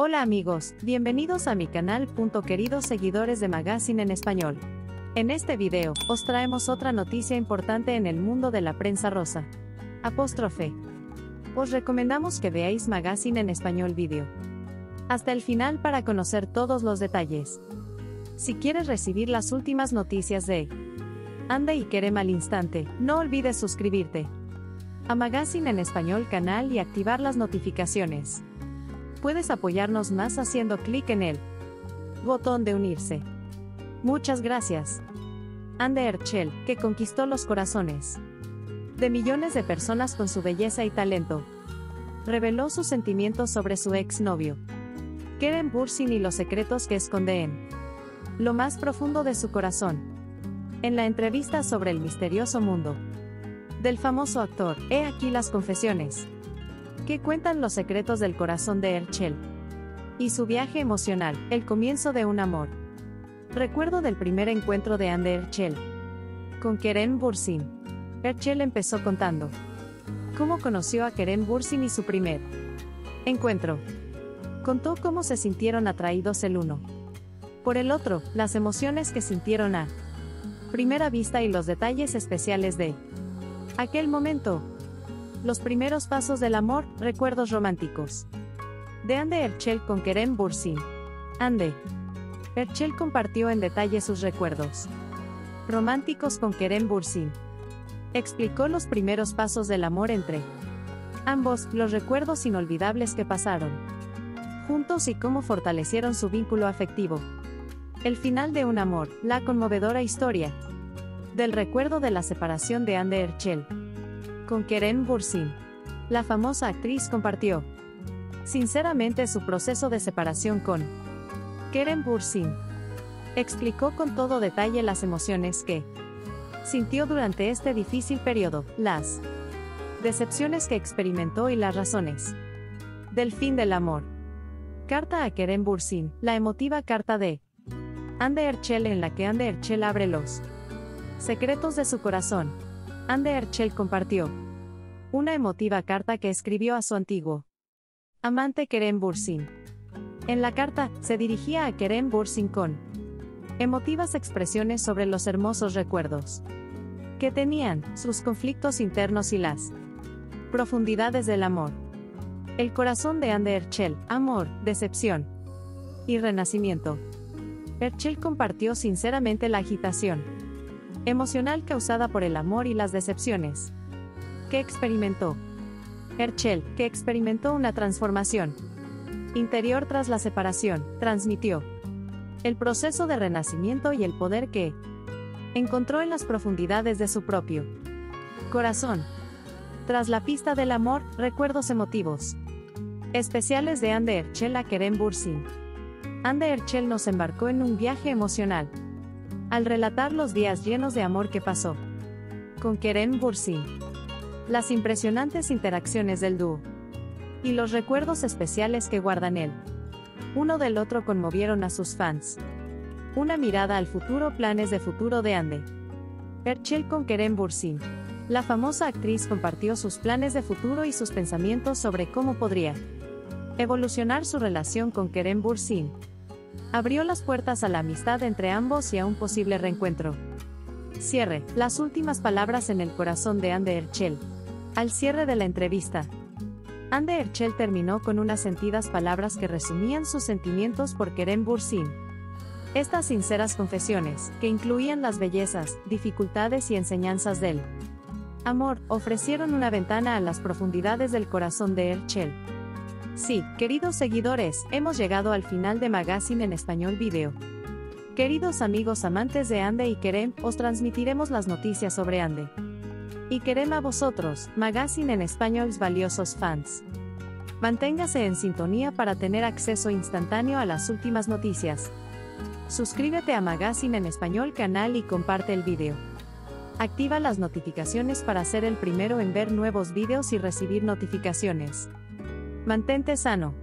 Hola amigos, bienvenidos a mi canal. Queridos seguidores de Magazine en Español. En este video, os traemos otra noticia importante en el mundo de la prensa rosa. Apóstrofe. Os recomendamos que veáis Magazine en Español video hasta el final para conocer todos los detalles. Si quieres recibir las últimas noticias de Ande y Kerem al instante, no olvides suscribirte a Magazine en Español canal y activar las notificaciones. Puedes apoyarnos más haciendo clic en el botón de unirse. Muchas gracias. Ande Erçel, que conquistó los corazones de millones de personas con su belleza y talento, reveló sus sentimientos sobre su exnovio Kerem Bürsin y los secretos que esconde en lo más profundo de su corazón. En la entrevista sobre el misterioso mundo del famoso actor, he aquí las confesiones que cuentan los secretos del corazón de Erçel y su viaje emocional, el comienzo de un amor. Recuerdo del primer encuentro de Ande Erçel con Kerem Bürsin. Erçel empezó contando cómo conoció a Kerem Bürsin y su primer encuentro. Contó cómo se sintieron atraídos el uno por el otro, las emociones que sintieron a primera vista y los detalles especiales de aquel momento. Los primeros pasos del amor, recuerdos románticos de Ande Erçel con Kerem Bürsin. Ande Erçel compartió en detalle sus recuerdos románticos con Kerem Bürsin. Explicó los primeros pasos del amor entre ambos, los recuerdos inolvidables que pasaron juntos y cómo fortalecieron su vínculo afectivo. El final de un amor, la conmovedora historia del recuerdo de la separación de Ande Erçel con Kerem Bürsin. La famosa actriz compartió sinceramente su proceso de separación con Kerem Bürsin. Explicó con todo detalle las emociones que sintió durante este difícil periodo, las decepciones que experimentó y las razones del fin del amor. Carta a Kerem Bürsin, la emotiva carta de Ande Erçel en la que Ande Erçel abre los secretos de su corazón. Ande Erçel compartió una emotiva carta que escribió a su antiguo amante Kerem Bürsin. En la carta, se dirigía a Kerem Bürsin con emotivas expresiones sobre los hermosos recuerdos que tenían, sus conflictos internos y las profundidades del amor. El corazón de Ande Erçel, amor, decepción y renacimiento. Erçel compartió sinceramente la agitación emocional causada por el amor y las decepciones que experimentó. Erçel, que experimentó una transformación interior tras la separación, transmitió el proceso de renacimiento y el poder que encontró en las profundidades de su propio corazón. Tras la pista del amor, recuerdos emotivos especiales de Ande Erçel a Kerem Bürsin. Ande Erçel nos embarcó en un viaje emocional al relatar los días llenos de amor que pasó con Kerem Bürsin, las impresionantes interacciones del dúo y los recuerdos especiales que guardan el uno del otro conmovieron a sus fans. Una mirada al futuro, planes de futuro de Ande Erçel con Kerem Bürsin. La famosa actriz compartió sus planes de futuro y sus pensamientos sobre cómo podría evolucionar su relación con Kerem Bürsin. Abrió las puertas a la amistad entre ambos y a un posible reencuentro. Cierre, las últimas palabras en el corazón de Ande Erçel. Al cierre de la entrevista, Ande Erçel terminó con unas sentidas palabras que resumían sus sentimientos por Kerem Bürsin. Estas sinceras confesiones, que incluían las bellezas, dificultades y enseñanzas del amor, ofrecieron una ventana a las profundidades del corazón de Erçel. Sí, queridos seguidores, hemos llegado al final de Magazine en Español video. Queridos amigos amantes de Ande y Kerem, os transmitiremos las noticias sobre Ande y Kerem a vosotros, Magazine en Español's valiosos fans. Manténgase en sintonía para tener acceso instantáneo a las últimas noticias. Suscríbete a Magazine en Español canal y comparte el video. Activa las notificaciones para ser el primero en ver nuevos videos y recibir notificaciones. Mantente sano.